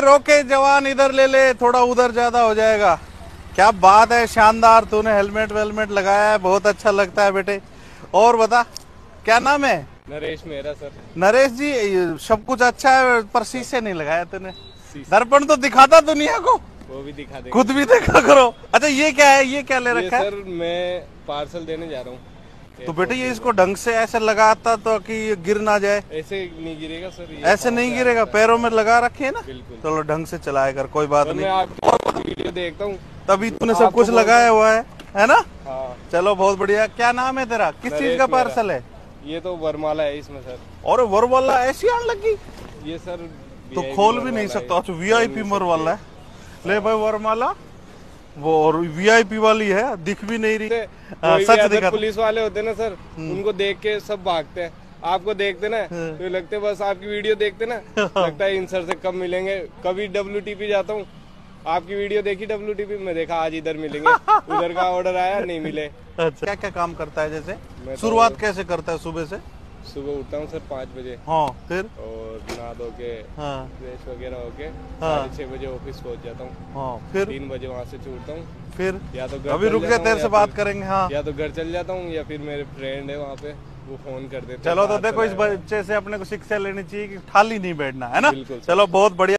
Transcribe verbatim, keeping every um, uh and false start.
रोके जवान, इधर ले ले, थोड़ा उधर ज्यादा हो जाएगा। क्या बात है, शानदार, तूने हेलमेट वेलमेट लगाया है, बहुत अच्छा लगता है बेटे। और बता क्या नाम है? नरेश मेरा सर। नरेश जी, सब कुछ अच्छा है पर शीशे नहीं लगाया तूने। दर्पण तो दिखाता दुनिया को, वो भी दिखा देंगे, खुद भी देखा करो। अच्छा ये क्या है, ये क्या ले रखा है? सर मैं पार्सल देने जा रहा हूँ। तो बेटे ये इसको ढंग से ऐसे लगाता तो कि ये गिर ना जाए। ऐसे नहीं गिरेगा सर, ये ऐसे नहीं गिरेगा, पैरों में लगा रखे है ना। बिल्कुल। चलो ढंग से चलाया कर, कोई बात नहीं। मैं आपकी वीडियो देखता हूँ, तभी तूने सब कुछ लगाया हुआ है, है ना? हाँ। चलो बहुत बढ़िया। क्या नाम है तेरा, किस चीज का पार्सल है? ये तो वरमाला है इसमें सर। और वरमाला ऐसी आने लगी? ये सर तो खोल भी नहीं सकता। अच्छा वीआईपी वरमाला है, ले भाई वरमाला। वो और वीआईपी वाली है, दिख भी नहीं रही। आ, सच दिखा। पुलिस वाले होते ना सर, उनको देख के सब भागते हैं, आपको देखते ना तो लगते बस आपकी वीडियो देखते ना लगता है इन सर से कब मिलेंगे। कभी डब्ल्यूटीपी जाता हूँ, आपकी वीडियो देखी डब्ल्यूटीपी में, देखा आज इधर मिलेंगे, उधर का ऑर्डर आया नहीं मिले। अच्छा क्या क्या काम करता है, जैसे शुरुआत कैसे करता है? सुबह से सुबह उठता हूँ सर पाँच बजे। हाँ फिर और नहा धो के हाँ फ्रेश वगैरह होके हाँ साढ़े छह बजे ऑफिस पहुँच जाता हूँ। हाँ फिर तीन बजे वहाँ से छूटता हूँ। फिर या तो अभी रुक जा, तेरे से बात करेंगे। हाँ या तो घर चल जाता हूँ या फिर मेरे फ्रेंड है वहाँ पे, वो फोन कर देते हैं। चलो तो देखो, इस बच्चे से अपने को शिक्षा लेनी चाहिए कि खाली नहीं बैठना है ना। बिल्कुल। चलो बहुत बढ़िया।